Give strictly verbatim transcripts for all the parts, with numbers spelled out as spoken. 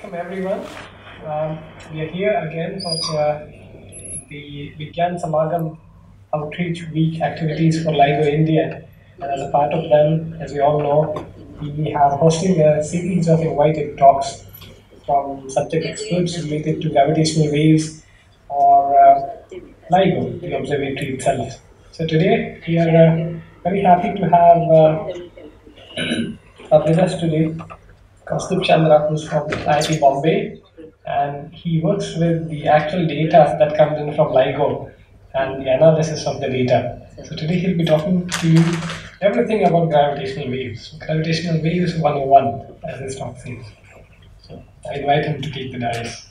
welcome everyone. Um, we are here again for uh, the Vigyan Samagam Outreach Week activities for LIGO India. And as a part of them, as we all know, we are hosting a series of invited talks from subject experts related to gravitational waves or uh, LIGO, the observatory itself. So today, we are uh, very happy to have uh, uh, with us today Kaustubh Chandra, who's from I I T Bombay, and he works with the actual data that comes in from LIGO and the analysis of the data. So today he'll be talking to you everything about gravitational waves. Gravitational waves one oh one, as this talk says. So I invite him to take the dais.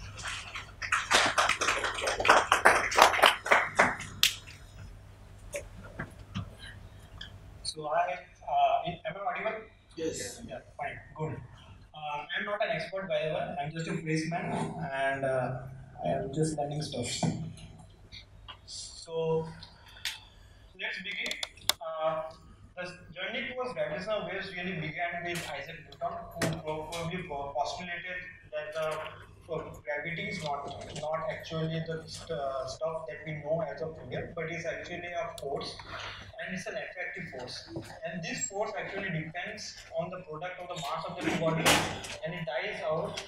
So I, uh, am I audible? Yes. Yeah, fine, good. Uh, I'm not an expert, by the way. I'm just a policeman, and uh, I am just learning stuff. So let's begin. Uh, the journey towards gravitational waves really began with Isaac Newton, who probably postulated that the uh, gravity is not not actually the st- uh, stuff that we know as of today, but is actually a force, and it's an attractive force. And this force actually depends on the product of the mass of the two bodies, and it dies out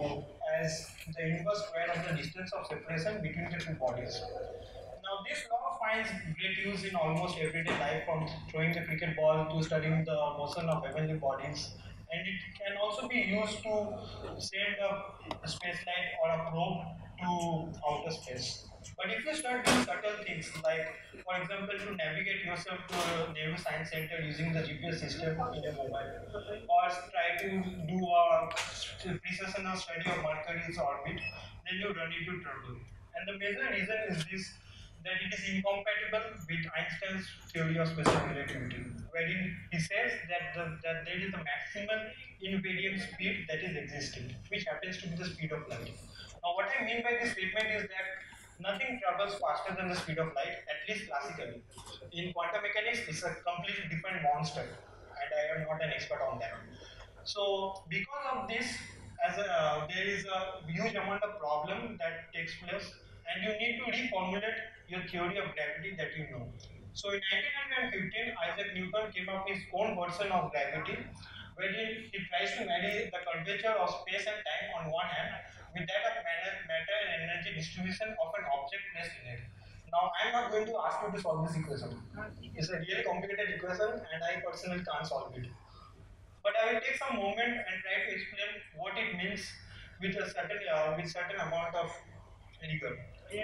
as the inverse square of the distance of separation between the two bodies. Now, this law finds great use in almost everyday life, from throwing the cricket ball to studying the motion of heavenly bodies. And it can also be used to send a space light or a probe to outer space. But if you start doing subtle things like, for example, to navigate yourself to a Nehru Science Center using the G P S system in a mobile, or try to do a precessional study of Mercury's orbit, then you run into trouble. And the major reason is this, that it is incompatible with Einstein's theory of special relativity, wherein he says that, the, that there is a maximum invariant speed that is existing, which happens to be the speed of light. Now, what I mean by this statement is that nothing travels faster than the speed of light, at least classically. In quantum mechanics, it's a completely different monster, and I am not an expert on that. So, because of this, as a, uh, there is a huge amount of problem that takes place, and you need to reformulate your theory of gravity that you know. So, in nineteen fifteen, Isaac Newton came up with his own version of gravity, wherein he tries to marry the curvature of space and time on one hand with that of matter and energy distribution of an object placed in it. Now, I'm not going to ask you to solve this equation. It's a really complicated equation, and I personally can't solve it. But I will take some moment and try to explain what it means with a certain uh, with certain amount of rigor.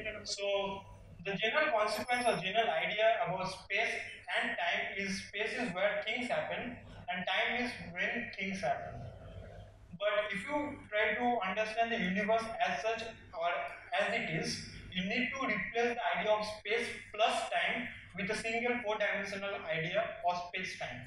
So the general consequence or general idea about space and time is space is where things happen and time is when things happen. But if you try to understand the universe as such or as it is, you need to replace the idea of space plus time with a single four-dimensional idea of space-time.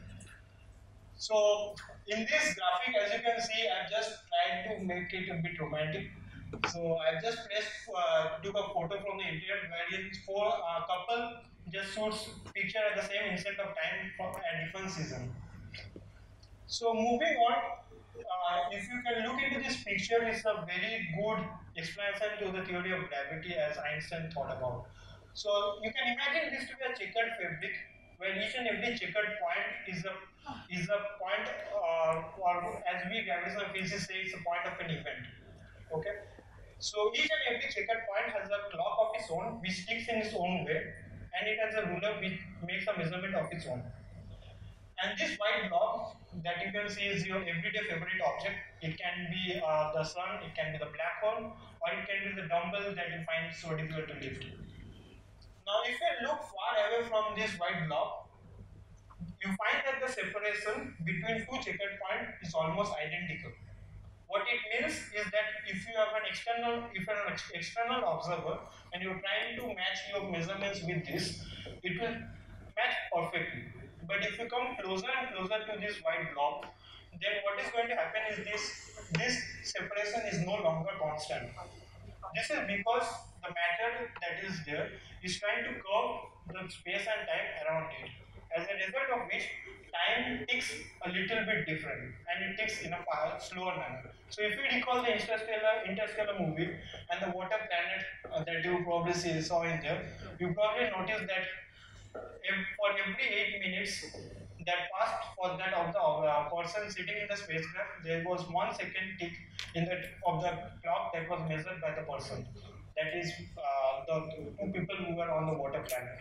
So in this graphic, as you can see, I've just tried to make it a bit romantic. So I've just placed, uh, took a photo from the internet wherein four uh, couple just shoots picture at the same instant of time from a different season. So moving on, uh, if you can look into this picture, it's a very good explanation to the theory of gravity as Einstein thought about. So you can imagine this to be a checkered fabric where each and every checkered point is a is a point, uh, or as we gravitational physicists say, it's a point of an event. Okay. So each and every checkered point has a clock of its own which ticks in its own way, and it has a ruler which makes a measurement of its own. And this white blob that you can see is your everyday favorite object. It can be uh, the sun, it can be the black hole, or it can be the dumbbell that you find so difficult to lift. Now, if you look far away from this white blob, you find that the separation between two checkered points is almost identical. What it means is that if you have an external, if you're an ex- external observer and you're trying to match your measurements with this, it will match perfectly. But if you come closer and closer to this white blob, then what is going to happen is this this separation is no longer constant. This is because the matter that is there is trying to curve the space and time around it. As a result of which, time ticks a little bit different and it ticks in a far slower manner. So if you recall the interstellar interstellar movie and the water planet uh, that you probably see, saw in there, you probably noticed that ev- for every eight minutes that passed for that of the uh, person sitting in the spacecraft, there was one second tick in that of the clock that was measured by the person. That is uh, the two people who were on the water planet.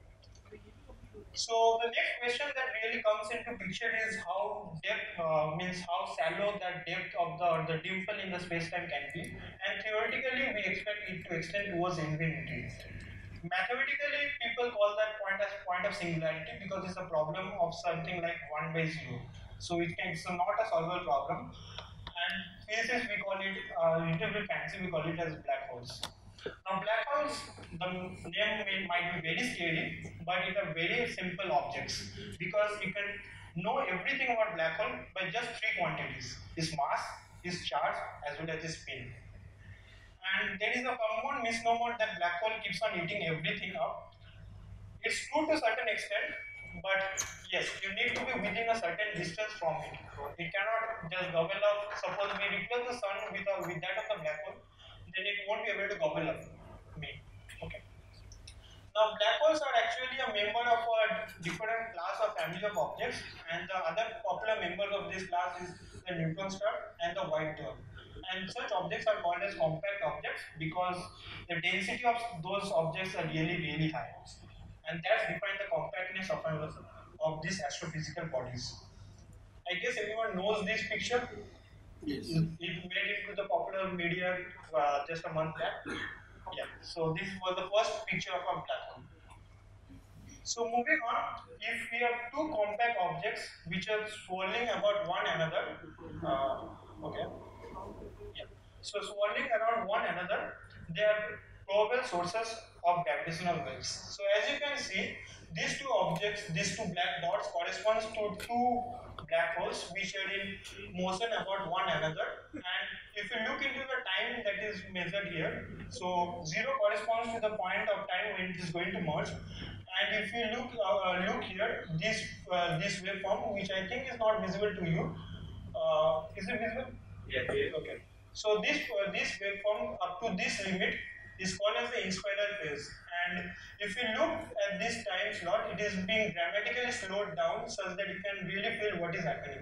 So the next question that really comes into picture is how depth uh, means how shallow that depth of the the dimple in the space-time can be, and theoretically we expect it to extend towards infinity. Mathematically, people call that point as point of singularity because it's a problem of something like one by zero. So it can, it's not a solvable problem, and physicists we call it uh, little bit fancy. We call it as black holes. Now, black holes, the name may, might be very scary, but it are very simple objects because you can know everything about black hole by just three quantities: its mass, its charge, as well as its spin. And there is a common misnomer that black hole keeps on eating everything up. It's true to a certain extent, but yes, you need to be within a certain distance from it. It cannot just gobble up. Suppose we replace the sun with, a, with that of the black hole, then it won't be able to gobble up me. Okay. Now, black holes are actually a member of a different class or family of objects, and the other popular members of this class is the neutron star and the white dwarf. And such objects are called as compact objects because the density of those objects are really, really high. And that's defined the compactness of, our, of these astrophysical bodies. I guess everyone knows this picture. Yes. It made it to the popular media uh, just a month back. Yeah. So this was the first picture of a black hole. So moving on, if we have two compact objects which are swirling about one another, uh, okay, yeah. So swirling around one another, they are probable sources of gravitational waves. So as you can see, these two objects, these two black dots corresponds to two black holes which are in motion about one another. And if you look into the time that is measured here, so zero corresponds to the point of time when it is going to merge. And if you look uh, look here, this uh, this waveform, which I think is not visible to you, uh, is it visible? Yes. Okay. So this uh, this waveform up to this limit is called as the inspiral phase. And if you look at this time slot, it is being dramatically slowed down such that you can really feel what is happening.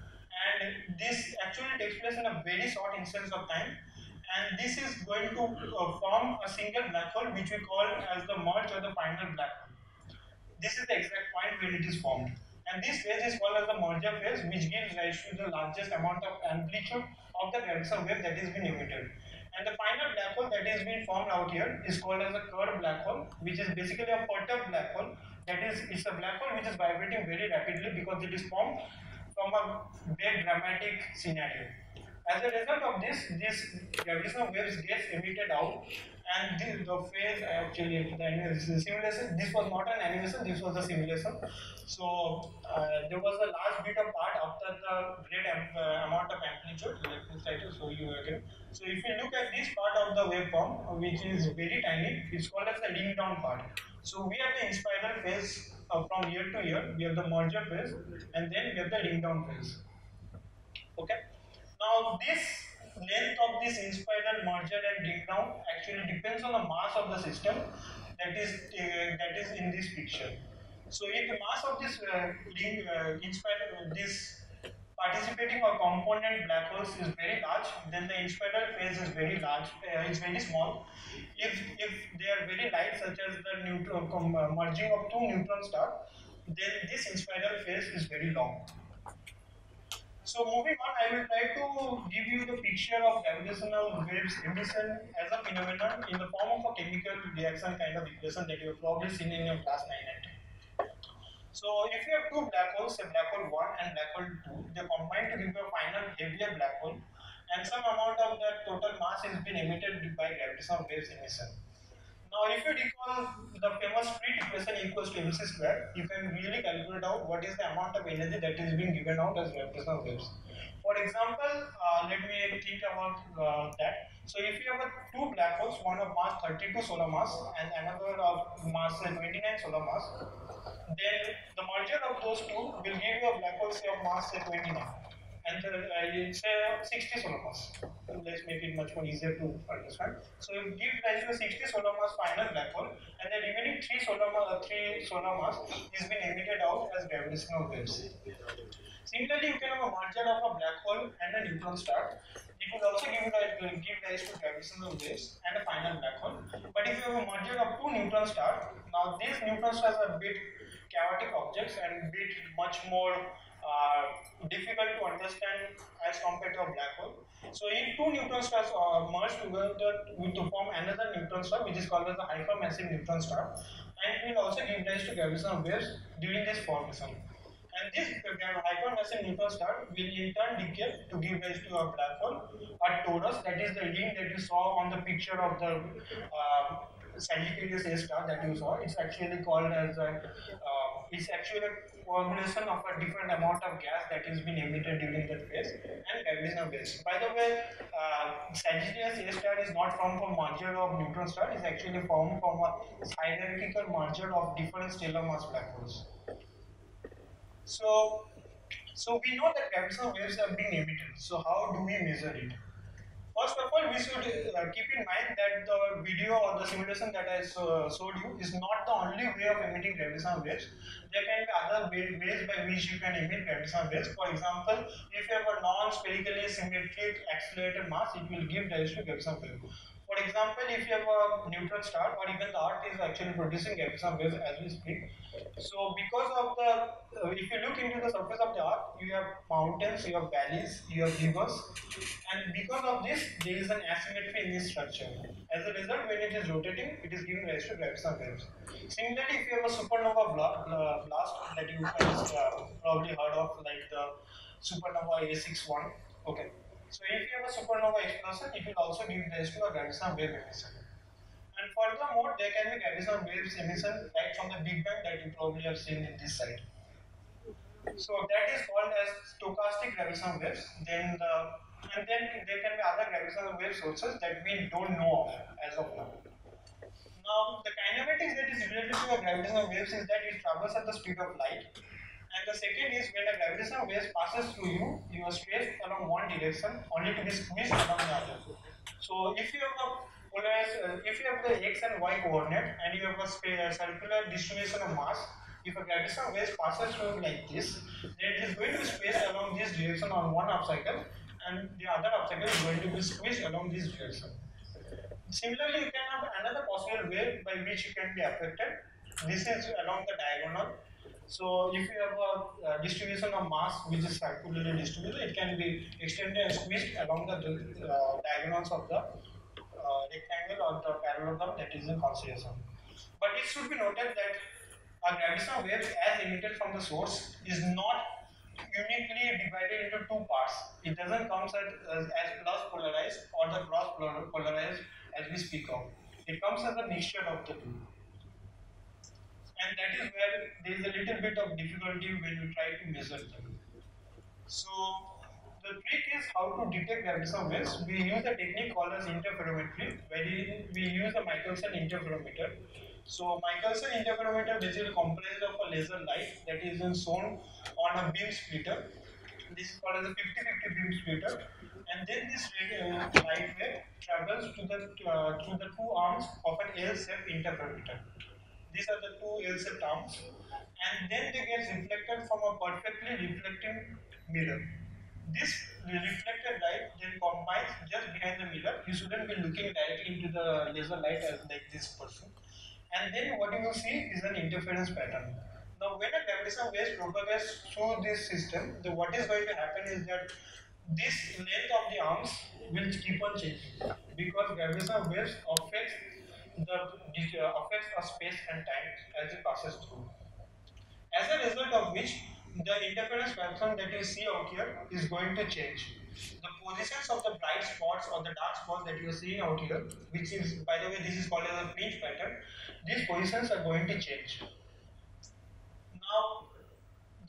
And this actually takes place in a very short instance of time. And this is going to uh, form a single black hole, which we call as the merge or the final black hole. This is the exact point where it is formed. And this phase is called as the merger phase, which gives rise to the largest amount of amplitude of the gravitational wave that is being emitted. And the final black hole that is being formed out here is called as a curved black hole, which is basically a perturbed black hole. That is, it's a black hole which is vibrating very rapidly because it is formed from a very dramatic scenario. As a result of this, these gravitational waves gets emitted out, and this, the phase actually the animation, simulation. This was not an animation. This was a simulation. So uh, there was a large bit of part after the great amp, uh, amount of amplitude. Let me try to show you again. So if you look at this part of the waveform, uh, which is very tiny, it's called as the ring down part. So we have the inspiral phase uh, from year to year. We have the merger phase, and then we have the ring down phase. Okay. Now this length of this inspiral merger and ring down actually depends on the mass of the system that is uh, that is in this picture. So if the mass of this uh, ring uh, inspiral this participating or component black holes is very large, then the inspiral phase is very large. Uh, it's very small. If if they are very light, such as the neutron um, uh, merging of two neutron stars, then this inspiral phase is very long. So moving on, I will try to give you the picture of gravitational waves emission as a phenomenon in the form of a chemical reaction kind of equation that you have probably seen in your class nine and ten. So if you have two black holes, say black hole one and black hole two, they combine to give you a final heavier black hole, and some amount of that total mass is being emitted by gravitational waves emission. Now, if you recall the famous Street equation equals to mc square, you can really calculate out what is the amount of energy that is being given out as gravitational waves. For example, uh, let me think about uh, that. So if you have a two black holes, one of mass thirty-two solar mass and another of mass uh, twenty-nine solar mass, then the merger of those two will give you a black hole say of mass say twenty-nine and the, uh, say sixty solar mass. Let's make it much more easier to understand. So you give rise to a sixty solar mass final black hole, and the remaining three solar mass, uh, three solar mass is being emitted out as gravitational waves. Similarly, you can have a merger of a black hole and a neutron star. It will also give, ri- give rise to gravitational waves and a final black hole. But if you have a merger of two neutron stars, now these neutron stars are a bit chaotic objects and bit much more uh, difficult to understand as compared to a black hole. So if two neutron stars uh, merge together to form another neutron star, which is called as a hypermassive neutron star, and it will also give rise to gravitational waves during this formation. And this hypermassive neutron star will in turn decay to give rise to a black hole, a torus, that is the ring that you saw on the picture of the uh, Sagittarius A star that you saw. It's actually called as a, uh, it's actually a coagulation of a different amount of gas that is being emitted during that phase and gravitational waves. By the way, uh, Sagittarius A star is not formed from merger of neutron star, it's actually formed from a hierarchical merger of different stellar mass black holes. So, so we know that gravitational waves are being emitted. So how do we measure it? First of all, we should uh, keep in mind that the video or the simulation that I uh, showed you is not the only way of emitting gravitational waves. There can be other way, ways by which you can emit gravitational waves. For example, if you have a non-spherically symmetric accelerated mass, it will give rise to gravitational wave. For example, if you have a neutron star or even the Earth is actually producing gravitational waves as we speak. So because of the, uh, if you look into the surface of the Earth, you have mountains, you have valleys, you have rivers, and because of this, there is an asymmetry in this structure. As a result, when it is rotating, it is giving rise to gravitational waves. Similarly, if you have a supernova bla- uh, blast that you guys uh, probably heard of, like the supernova A sixty-one, okay. So if you have a supernova explosion, it will also give rise to a gravitational wave emission. And furthermore, there can be gravitational waves emission right from the Big Bang that you probably have seen in this side. So that is called as stochastic gravitational waves. Then the and then there can be other gravitational wave sources that we don't know of as of now. Now the kinematics that is related to a gravitational waves is that it travels at the speed of light. And the second is when a gravitational wave passes through you, you are straight along one direction only to be squeezed along the other. So if you have a polarized, uh, if you have the x and y coordinate and you have a uh, circular distribution of mass, if a gravitational wave passes through like this, then it is going to be spaced along this direction on one upcycle, and the other upcycle is going to be squeezed along this direction. Similarly, you can have another possible way by which you can be affected. This is along the diagonal. So if you have a uh, distribution of mass which is circularly distributed, it can be extended and squeezed along the uh, diagonals of the uh, rectangle or the parallelogram that is in consideration. But it should be noted that a gravitational wave as emitted from the source is not uniquely divided into two parts. It doesn't come as, as, as plus polarized or the cross polarized as we speak of. It comes as a mixture of the two. And that is where there is a little bit of difficulty when you try to measure them. So the trick is how to detect gravitational waves. We use a technique called as interferometry, wherein we use a Michelson interferometer. So Michelson interferometer basically comprises of a laser light that is shown on a beam splitter. This is called as a fifty fifty beam splitter. And then this uh, light wave travels to the uh, through the two arms of an L-shaped interferometer. These are the two L-shaped arms, and then they get reflected from a perfectly reflecting mirror. This reflected light then combines just behind the mirror. You shouldn't be looking directly into the laser light as like this person. And then what you will see is an interference pattern. Now, when a gravitational wave propagates through this system, the, what is going to happen is that this length of the arms will keep on changing because gravitational waves affects the uh, affects a space and time as it passes through. As a result of which, the interference pattern that you see out here is going to change. The positions of the bright spots or the dark spots that you are seeing out here, which is, by the way, this is called as a fringe pattern, these positions are going to change. Now,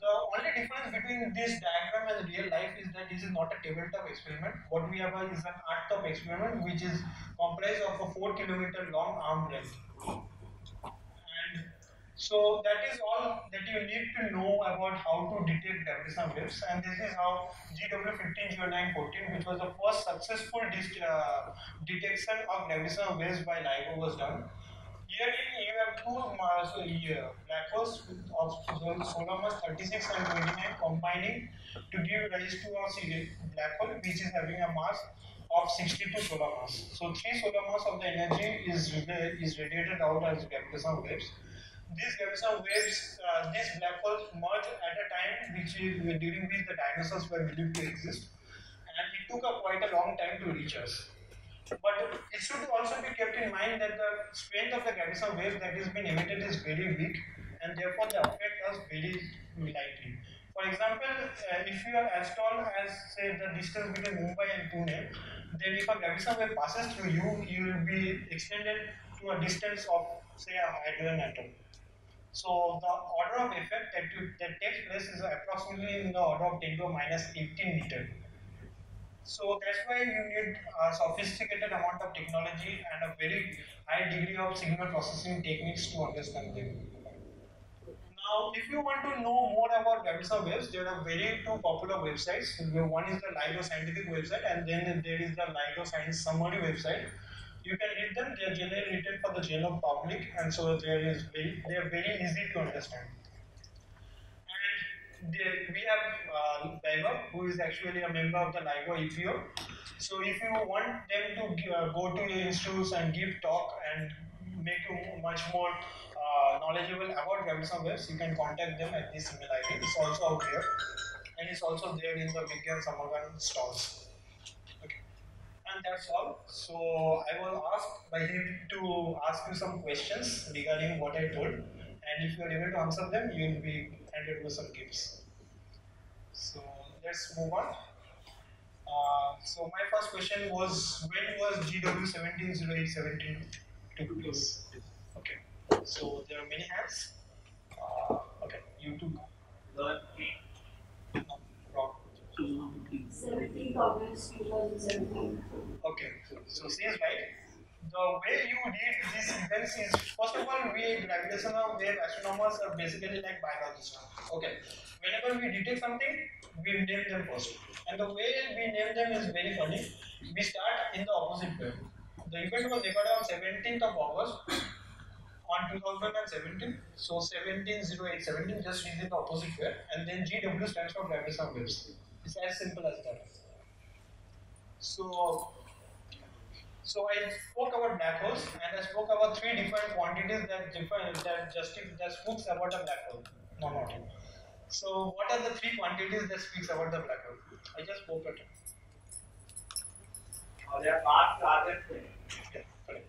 the only difference between this diagram and real life is that this is not a tabletop experiment. What we have is an earth-top experiment, which is comprised of a four kilometer long arm length. And so that is all that you need to know about how to detect gravitational waves. And this is how G W fifteen zero nine fourteen, which was the first successful uh, detection of gravitational waves by LIGO, was done. Here you have two uh, so, yeah, black holes of solar mass thirty-six and twenty-nine combining to give rise to a black hole which is having a mass of sixty-two solar mass. So three solar mass of the energy is is radiated out as gravitational waves. These gravitational waves, uh, these black holes merge at a time which is, during which the dinosaurs were believed to exist, and it took a quite a long time to reach us. But it should also be kept in mind that the strength of the gravitational wave that is being emitted is very weak, and therefore the effect is very lightly. For example, uh, if you are as tall as say the distance between Mumbai and Pune, then if a gravitational wave passes through you, you will be extended to a distance of say a hydrogen atom. So the order of effect that, you, that takes place is approximately in the order of ten to the minus eighteen meter. So that's why you need a sophisticated amount of technology and a very high degree of signal processing techniques to understand them. Now, if you want to know more about gravitational waves, there are very two popular websites. One is the LIGO scientific website, and then there is the LIGO science summary website. You can read them; they are generally written for the general public, and so there is very, they are very easy to understand. And they, we have uh, LIGO, who is actually a member of the LIGO E P O. So if you want them to uh, go to your institutes and give talk and make you much more uh, knowledgeable about gravitational waves, you can contact them at this email I D. It's also out here, and it's also there in the Vigyan Samagan stalls. Okay. And that's all. So I was asked by him to ask you some questions regarding what I told, and if you are able to answer them, you will be handed with some gifts. So let's move on. Uh, so my first question was, when was G W seventeen zero eight seventeen took place? Okay. So there are many hands. Uh, okay, you took. No, wrong. seventeenth August twenty seventeen. Okay, so she is right. The way you read these events is, first of all, we gravitational wave astronomers are basically like biologists. Okay, whenever we detect something, we name them first. And the way we name them is very funny. We start in the opposite way. The event was recorded on seventeenth of August on two thousand seventeen. So seventeen zero eight seventeen, just read in the opposite way. And then G W stands for gravitational waves. It's as simple as that. So So I spoke about black holes, and I spoke about three different quantities that define that justify that speaks about a black hole. No, not it. So what are the three quantities that speaks about the black hole? I just spoke it. और यार पांच target थे. Yeah, correct.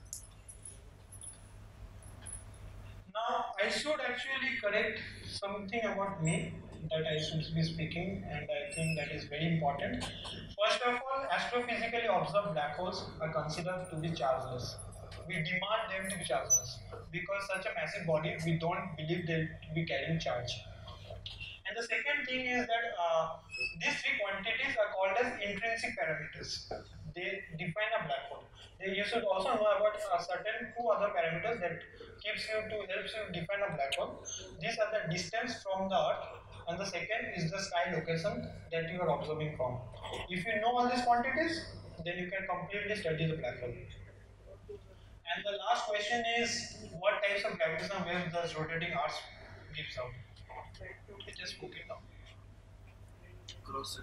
Now I should actually correct something about me that I should be speaking, and I think that is very important. First of all, astrophysically observed black holes are considered to be chargeless. We demand them to be chargeless because such a massive body, we don't believe they to be carrying charge. And the second thing is that uh, these three quantities are called as intrinsic parameters. They define a black hole. They, you should also know about a certain two other parameters that keeps you to helps you define a black hole. These are the distance from the Earth, and the second is the sky location that you are observing from. If you know all these quantities, then you can completely study the black hole. And the last question is, what types of gravitational waves does rotating Earth gives out? I just book it down. Cross.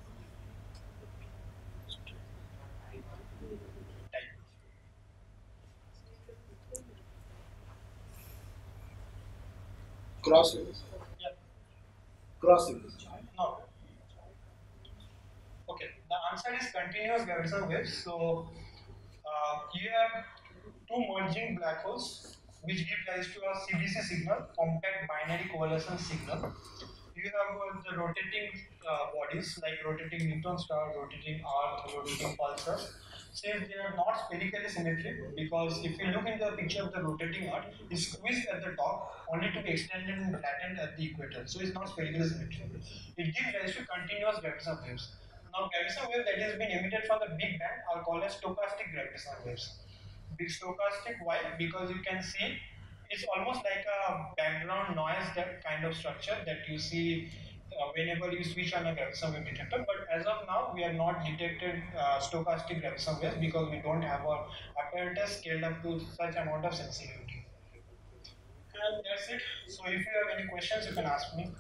Type. Cross. Yeah. Cross. No. Okay. The answer is continuous gravitational waves. So uh, you have two merging black holes which give rise to a C B C signal, compact binary coalescence signal. You have uh, the rotating uh, bodies like rotating neutron star, rotating Earth, rotating pulsars. since they are not spherically symmetric, because if you look into the picture of the rotating Earth, it's squeezed at the top only to be extended and flattened at the equator. So it's not spherically symmetric. It gives rise to continuous gravitational waves. Now, gravitational waves that has been emitted from the Big Bang are called as stochastic gravitational waves. Big stochastic, why? Because you can see it's almost like a background noise, that kind of structure that you see uh, whenever you switch on a gravitational wave detector. But as of now, we have not detected uh, stochastic gravitational waves because we don't have a apparatus scaled up to such amount of sensitivity. And that's it. So if you have any questions, you can ask me.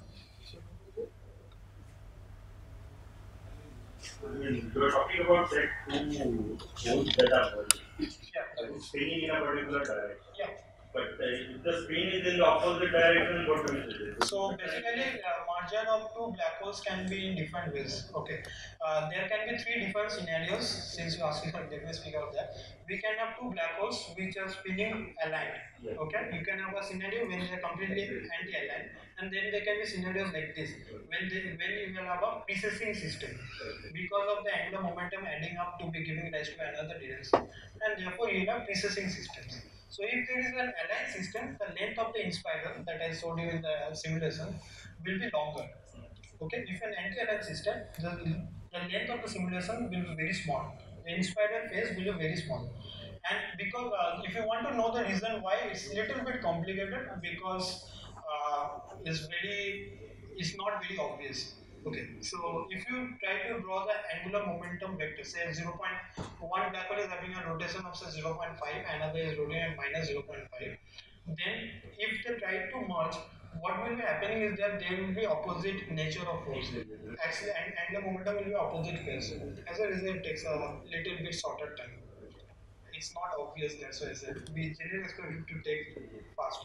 You are talking about that two holes that are buried. Yeah. That is spinning in a particular direction. Yeah. But uh, if the spin is in the opposite direction, what will it do? So basically, uh, merger of two black holes can be in different ways. Okay, uh, there can be three different scenarios. Since you asked me, let me speak out that. We can have two black holes which are spinning aligned. Okay, you can have a scenario when they are completely anti-aligned, and then there can be scenarios like this when they when you will have a precessing system because of the angular momentum adding up to be giving rise to another direction, and therefore you have precessing systems. So if there is an aligned system, the length of the inspiral that I showed you in the simulation will be longer. Okay, if an anti-aligned system, the, the length of the simulation will be very small. The inspiral phase will be very small. And because uh, if you want to know the reason why, it's little bit complicated because uh, it's very, it's not very obvious. Okay, so if you try to draw the angular momentum vector, say zero point one black hole is having a rotation of say zero point five, another is rotating at minus zero point five. Then, if they try to merge, what will be happening is that there will be opposite nature of force. Actually, ang- angular momentum will be opposite phase. As a result, it takes a little bit shorter time. It's not obvious, that's why I said we generally expect it to take faster.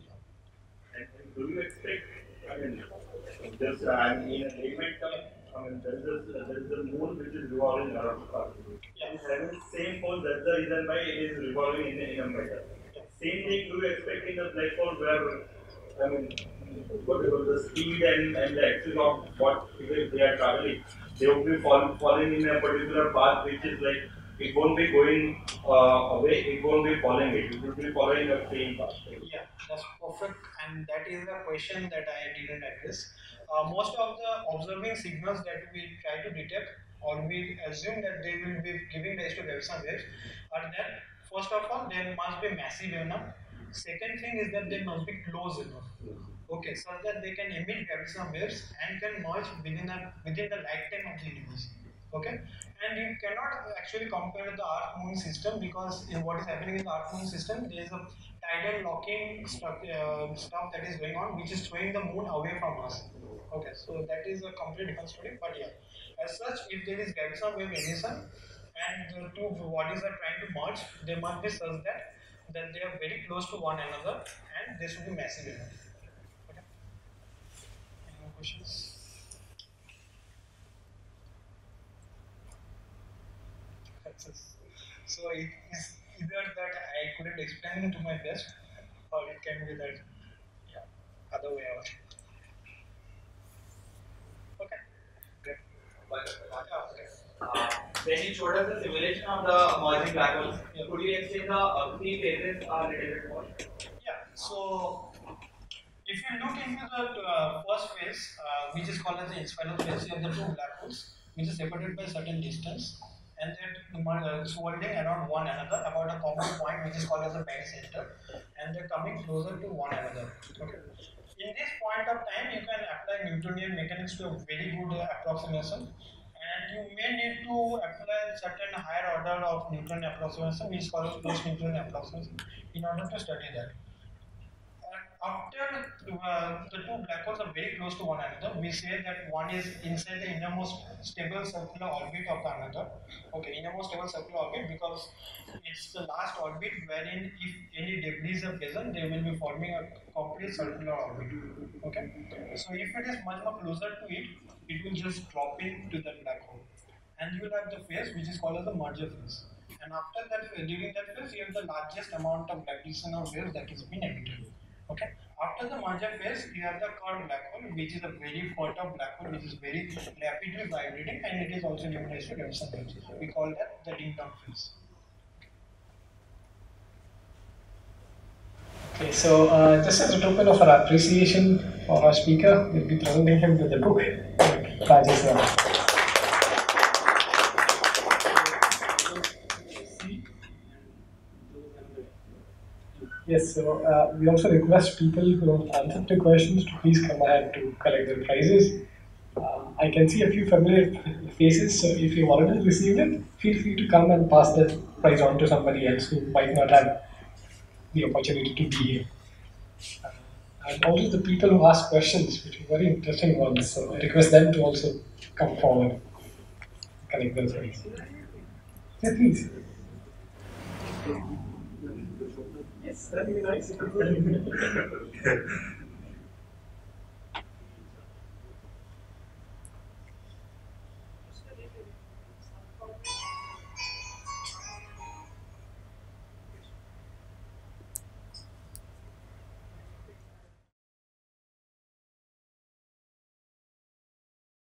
And, and do you expect, I mean, just, uh, I mean, in a layman term, I mean, there is a, there is a moon which is revolving around the earth. Yeah. It is having the same pole, that's the reason why it is revolving in a, in a metal. Same thing do you expect in the black hole where, I mean, whatever the speed and, and the axis of what if they are traveling, they will be fall, falling in a particular path which is like, it won't be going uh, away, it won't be following it, it will be following the same path. Yeah, that's perfect, and that is the question that I didn't address. Uh, most of the observing signals that we try to detect, or we assume that they will be giving rise to gravitational waves, are that first of all, they must be massive enough. Second thing is that they must be close enough. Okay, so that they can emit gravitational waves and can merge within a, within the lifetime of the universe. Okay, and you cannot actually compare the Earth Moon system because in what is happening in the Earth Moon system, there is a tidal locking stuff, uh, stuff that is going on, which is throwing the moon away from us. Okay, so that is a complete different story. But yeah, as such, if there is gravitational wave emission and the two bodies are trying to merge, they must be such that that they are very close to one another and they should be massive enough. Okay. Any more questions? So it is either that I couldn't explain to my best, or it can be that, yeah, other way out. Okay, great. But Yeah, okay. uh, when you showed us the simulation of the merging black holes, Yeah. could you explain the uh, three phases a little bit more? Yeah. So if you look into the uh, first phase, uh, which is called as the inspiral phase, you have the two black holes, which is separated by a certain distance, and they're uh, swirling around one another about a common point, which is called as the band center, and they're coming closer to one another. Okay. In this point of time, you can apply Newtonian mechanics to a very good uh, approximation, and you may need to apply certain higher order of Newtonian approximation, which is called post Newtonian approximation, in order to study that. After uh, the two black holes are very close to one another, we say that one is inside the innermost stable circular orbit of the another. Okay, innermost stable circular orbit because it's the last orbit wherein if any debris are present, they will be forming a complete circular orbit. Okay, so if it is much more closer to it, it will just drop into that black hole, and you will have the phase which is called as the merger phase. And after that, during that phase, you have the largest amount of gravitational waves that is being emitted. Okay. After the merger phase, you have the curved black hole, which is a very fertile black hole, which is very rapidly vibrating, and it is also given as to Gravitational waves. We call that the ding dong phase. Okay, so uh, just as a token of our appreciation of our speaker, we'll be presenting him with the book. Rajesh Rao. Yes, so uh, we also request people who have answered the questions to please come ahead to collect their prizes. Uh, I can see a few familiar faces, so if you've already received it, feel free to come and pass the prize on to somebody else who might not have the opportunity to be here. Uh, and also the people who ask questions, which are very interesting ones, so I request them to also come forward and collect their prize. Yeah, please. Yes, that'd be nice.